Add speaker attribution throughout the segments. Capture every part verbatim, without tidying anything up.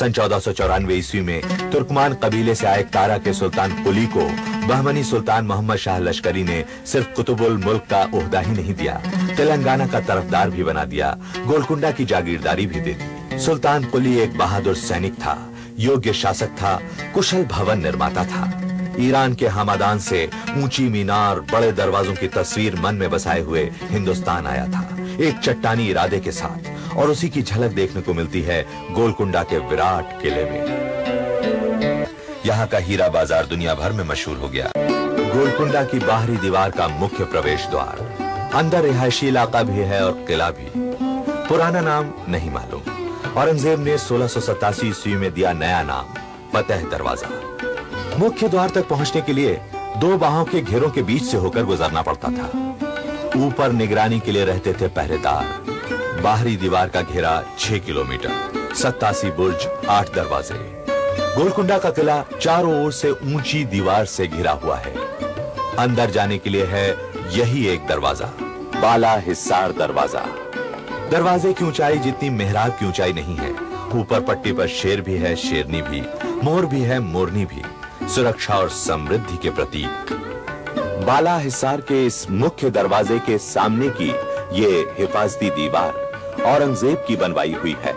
Speaker 1: सन चौदह सौ चौरानवे ईस्वी में तुर्कमान कबीले से आए कारा के सुल्तान कुली को बहमनी सुल्तान मोहम्मद शाह लश्करी ने सिर्फ कुतुबुल मुल्क का ओहदा ही नहीं दिया, तेलंगाना का तरफदार भी बना दिया, गोलकुंडा की जागीरदारी भी दे दी। सुल्तान कुली एक बहादुर सैनिक था, योग्य शासक था, कुशल भवन निर्माता था। ईरान के हमादान से ऊंची मीनार, बड़े दरवाजों की तस्वीर मन में बसाए हुए हिंदुस्तान आया था, एक चट्टानी इरादे के साथ, और उसी की झलक देखने को मिलती है गोलकुंडा के विराट किले में। यहाँ का हीरा बाजार दुनिया भर में मशहूर हो गया। गोलकुंडा की बाहरी दीवार का मुख्य प्रवेश द्वार, अंदर रिहायशी इलाका भी है और किला भी। पुराना नाम नहीं मालूम। औरंगजेब ने सोलह सौ सतासी ईस्वी में दिया नया नाम, फतेह दरवाजा। मुख्य द्वार तक पहुंचने के लिए दो बाहों के घेरों के बीच से होकर गुजरना पड़ता था। ऊपर निगरानी के लिए रहते थे पहरेदार। बाहरी दीवार का घेरा छह किलोमीटर, सत्तासी बुर्ज, आठ दरवाजे। गोलकुंडा का किला चारों ओर से ऊंची दीवार से घिरा हुआ है। अंदर जाने के लिए है यही एक दरवाजा, बाला हिस्सार दरवाजा। दरवाजे की ऊंचाई जितनी मेहराब की ऊंचाई नहीं है। ऊपर पट्टी पर शेर भी है, शेरनी भी, मोर भी है, मोरनी भी, सुरक्षा और समृद्धि के प्रतीक। बाला हिस्सार के इस मुख्य दरवाजे के सामने की ये हिफाजती दीवार औरंगजेब की बनवाई हुई है।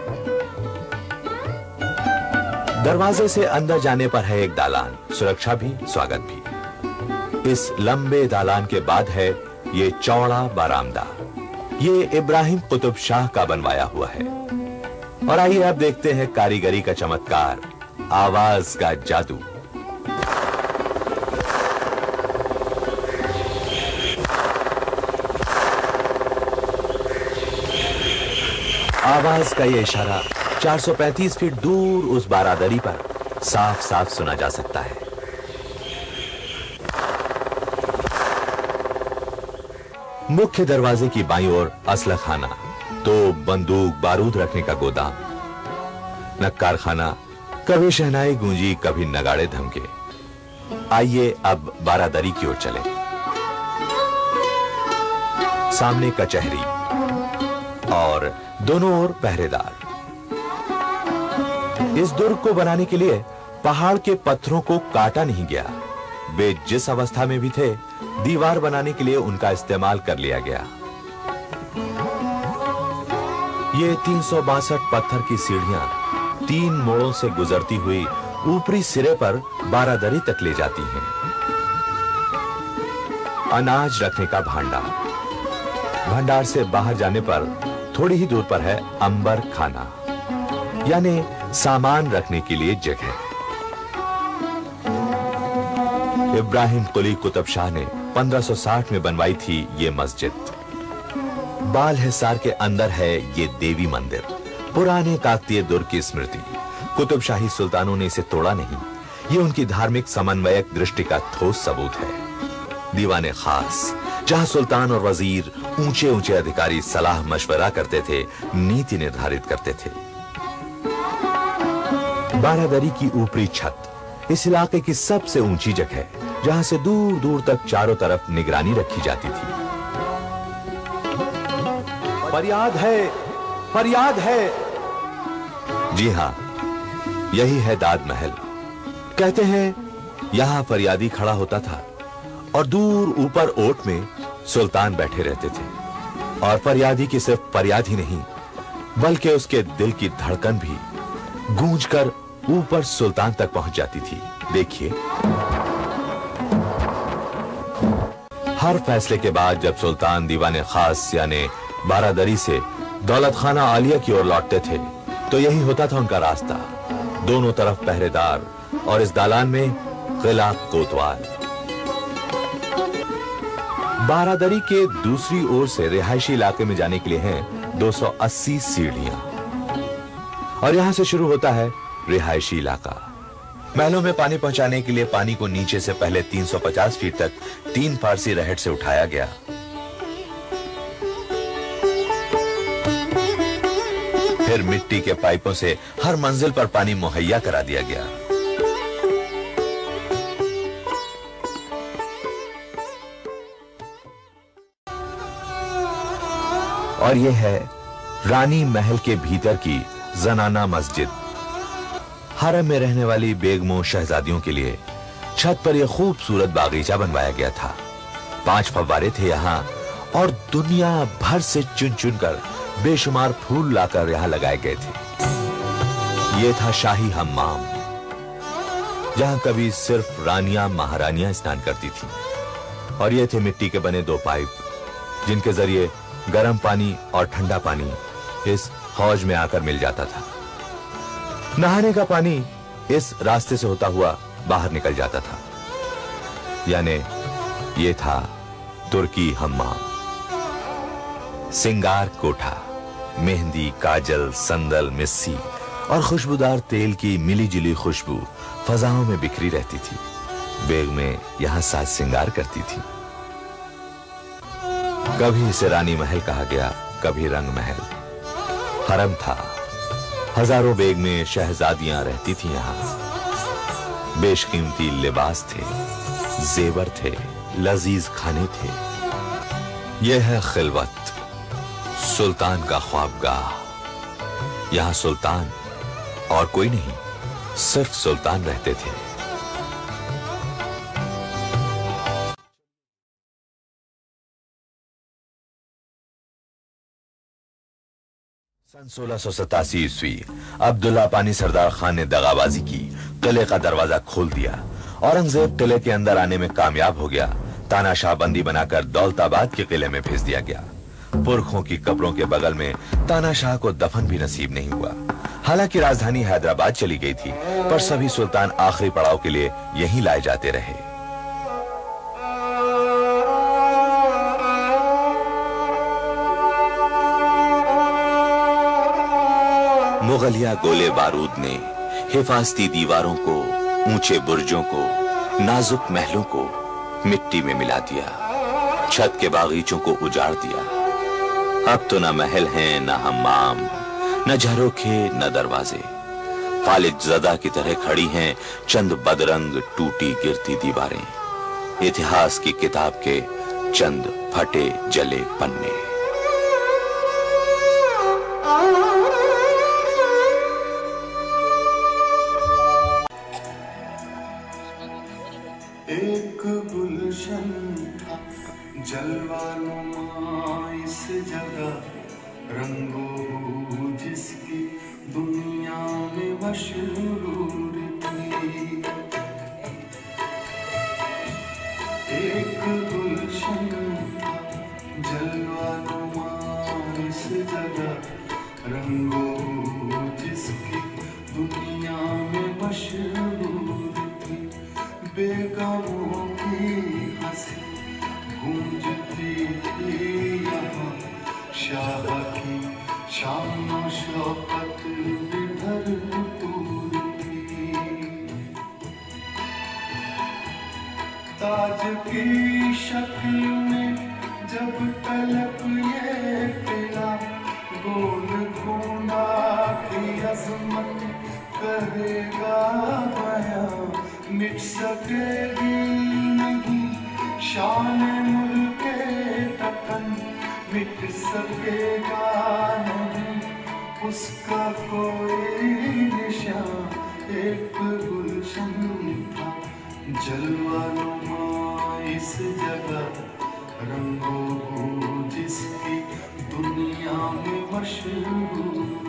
Speaker 1: दरवाजे से अंदर जाने पर है एक दालान, सुरक्षा भी, स्वागत भी। इस लंबे दालान के बाद है ये चौड़ा बरामदा। ये इब्राहिम कुतुब शाह का बनवाया हुआ है। और आइए अब देखते हैं कारीगरी का चमत्कार, आवाज का जादू। आवाज का ये इशारा चार सौ पैंतीस फीट दूर उस बारादरी पर साफ साफ सुना जा सकता है। मुख्य दरवाजे की बाईं ओर असलह खाना, तो बंदूक बारूद रखने का गोदाम, नक्कार खाना, कभी शहनाई गूंजी, कभी नगाड़े धमके। आइए अब बारादरी की ओर चलें। सामने कचहरी और दोनों ओर पहरेदार। इस दुर्ग को बनाने के लिए पहाड़ के पत्थरों को काटा नहीं गया। वे जिस अवस्था में भी थे, दीवार बनाने के लिए उनका इस्तेमाल कर लिया गया। ये तीन सौ बासठ पत्थर की सीढ़ियां तीन मोड़ों से गुजरती हुई ऊपरी सिरे पर बारादरी तक ले जाती हैं। अनाज रखने का भांडार। भंडार से बाहर जाने पर थोड़ी ही दूर पर है अंबर खाना, यानी सामान रखने के लिए जगह। इब्राहिम कुली कुतुब शाह ने पंद्रह सौ साठ में बनवाई थी ये मस्जिद। बाल हिसार के अंदर है ये देवी मंदिर, पुराने काकतीय दुर्ग की स्मृति। कुतुब शाही सुल्तानों ने इसे तोड़ा नहीं, ये उनकी धार्मिक समन्वयक दृष्टि का ठोस सबूत है। दीवाने खास, जहां सुल्तान और वजीर, ऊंचे ऊंचे अधिकारी सलाह मशवरा करते थे, नीति निर्धारित करते थे। बारादरी की ऊपरी छत इस इलाके की सबसे ऊंची जगह, जहां से दूर दूर तक चारों तरफ निगरानी रखी जाती थी। फरियाद है, फरियाद है। जी हां, यही है दाद महल। कहते हैं यहां फरियादी खड़ा होता था और दूर ऊपर ओट में सुल्तान बैठे रहते थे। और फरियादी की सिर्फ फरियाद ही नहीं, बल्कि उसके दिल की धड़कन भी गूंजकर ऊपर सुल्तान तक पहुंच जाती थी। देखिए, हर फैसले के बाद जब सुल्तान दीवाने खास यानी बारादरी से दौलत खाना आलिया की ओर लौटते थे, तो यही होता था उनका रास्ता। दोनों तरफ पहरेदार और इस दालान में किला कोतवाल। बारादरी के दूसरी ओर से रिहायशी इलाके में जाने के लिए हैं दो सौ अस्सी सीढ़ियां, और यहां से शुरू होता है रिहायशी इलाका। महलों में पानी पहुंचाने के लिए पानी को नीचे से पहले तीन सौ पचास फीट तक तीन फारसी रहट से उठाया गया। फिर मिट्टी के पाइपों से हर मंजिल पर पानी मुहैया करा दिया गया। और यह है रानी महल के भीतर की जनाना मस्जिद। हरम में रहने वाली बेगमों शहजादियों के लिए छत पर यह खूबसूरत बागीचा बनवाया गया था। पांच फव्वारे थे यहाँ और दुनिया भर से चुन चुन कर बेशुमार फूल लाकर यहाँ लगाए गए थे। यह था शाही हम्माम, जहां कभी सिर्फ रानियां महारानियां स्नान करती थीं। और ये थे मिट्टी के बने दो पाइप, जिनके जरिए गर्म पानी और ठंडा पानी इस हौज में आकर मिल जाता था। नहाने का पानी इस रास्ते से होता हुआ बाहर निकल जाता था। यानी ये था तुर्की हम्माम। सिंगार कोठा, मेहंदी, काजल, संदल, मिस्सी और खुशबूदार तेल की मिली जुली खुशबू फजाओं में बिखरी रहती थी। बेगमें यहां साज सिंगार करती थी। कभी इसे रानी महल कहा गया, कभी रंग महल। हरम था, हजारों बेगमें शहजादियां रहती थी यहां। बेशकीमती लिबास थे, जेवर थे, लजीज खाने थे। यह है खिलवत, सुल्तान का ख्वाबगाह। यहां सुल्तान और कोई नहीं, सिर्फ सुल्तान रहते थे। सन सोलह सौ सतासी ईस्वी अब्दुल्ला पानी सरदार खान ने दगाबाजी की, किले का दरवाजा खोल दिया। औरंगजेब किले के अंदर आने में कामयाब हो गया। तानाशाह बंदी बनाकर दौलताबाद के किले में भेज दिया गया। पुरखों की कब्रों के बगल में तानाशाह को दफन भी नसीब नहीं हुआ। हालांकि राजधानी हैदराबाद चली गई थी, पर सभी सुल्तान आखिरी पड़ाव के लिए यहीं लाए जाते रहे। मुगलिया गोले बारूद ने हिफाजती दीवारों को, ऊंचे बुर्जों को, नाजुक महलों को मिट्टी में मिला दिया। छत के बागीचों को उजाड़ दिया। अब तो न महल हैं, न हम्माम, न झरोखे, न दरवाजे। फालिज ज़दा की तरह खड़ी हैं चंद बदरंग टूटी गिरती दीवारें। इतिहास की किताब के चंद फटे जले पन्ने।
Speaker 2: एक गुलशन था जलवानुमा इस जगह, रंगों जिसकी दुनिया में मशहूर थी। एक गुलशन था जलवानुमा इस जगह, रंगों जिसकी दुनिया में मशहूर थी। बेगमों की हंसी गूंजती थी यहाँ, शाह की शान और शौकत भरपूर थी। ताज की शक्ल में जब तलक ये किला, गोल घूंडा की अजमत करेगा बयां, मिट सकेगी नहीं शान मुल्के तकन, मिट सकेगा नहीं उसका कोई निशान। एक गुलशन था जलवानुमा इस जगह, रंगों जिसकी दुनिया में मशहूर